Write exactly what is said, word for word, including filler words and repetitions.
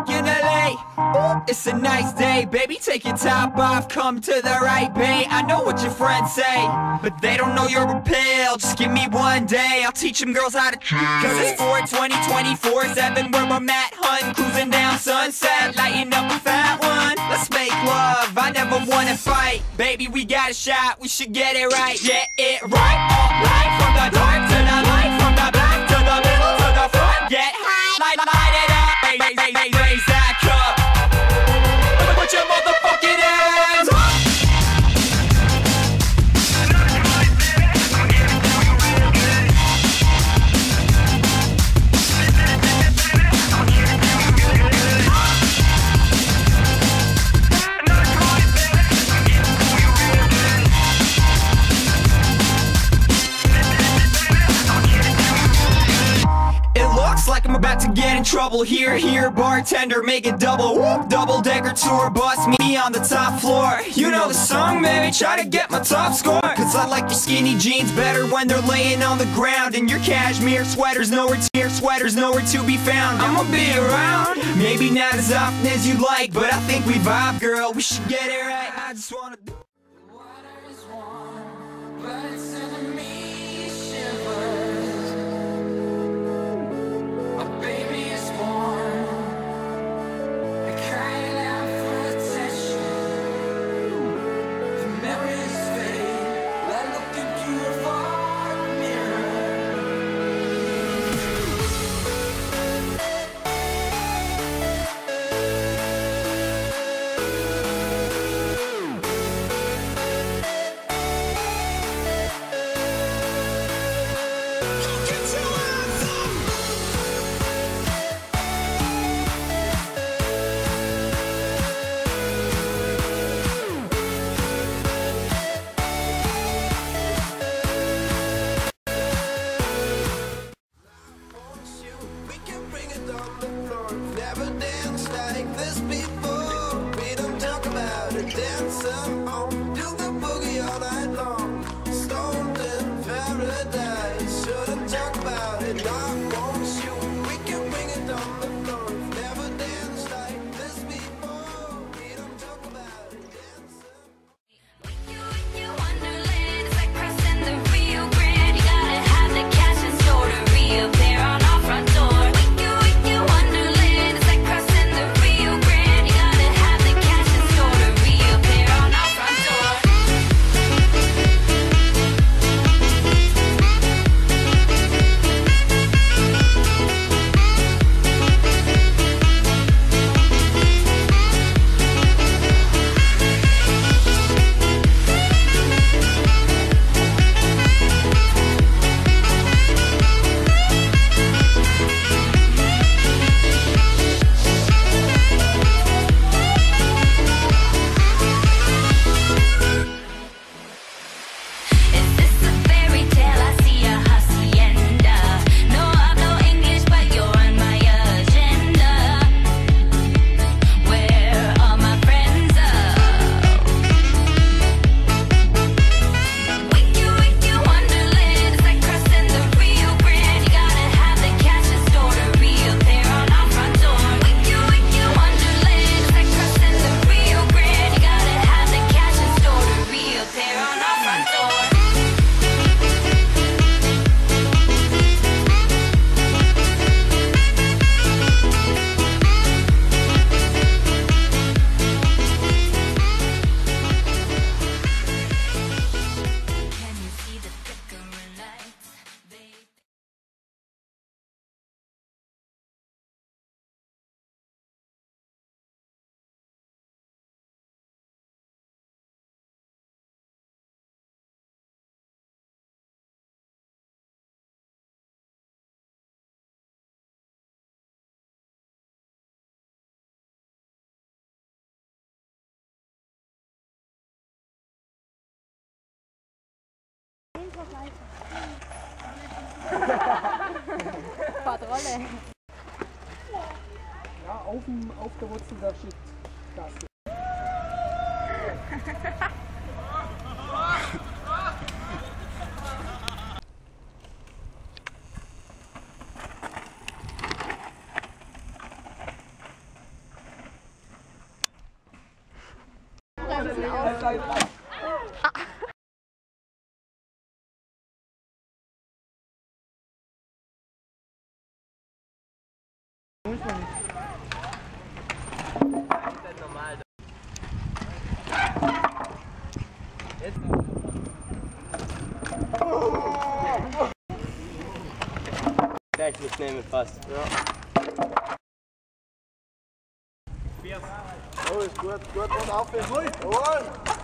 like in L A. Ooh, it's a nice day, baby, take your top off, come to the right bay. I know what your friends say, but they don't know you're a pill. Just give me one day, I'll teach them girls how to chill. Cause it's four twenty, twenty-four seven, where I'm at, hun, cruising down Sunset, lighting up a fat one. Let's make love, I never wanna fight. Baby, we got a shot, we should get it right. Get it right, all right, from the dark to the light, from the back to the middle to the front. Get high, light, light it up, raise, raise, raise, raise that cup. Put your motherfucking hands up. Like I'm about to get in trouble. Here, here, bartender, make it double. Whoop, double decker tour, bust me on the top floor. You know the song, baby, try to get my top score. Cause I like your skinny jeans better when they're laying on the ground. And your cashmere sweaters nowhere to your sweaters nowhere to be found. I'ma be around, maybe not as often as you'd like, but I think we vibe, girl, we should get it right. I just wanna do. The water is warm, but it's sending me shivers. Baby is born, crying out for attention. The memories fade, like looking through a fog mirror. Quadrolle. Ja, auf, dem, auf der Wurzel da steht das. Seite. Gleich mitnehmen fast. Ja. Oh, ist gut, gut und auf. Jawohl!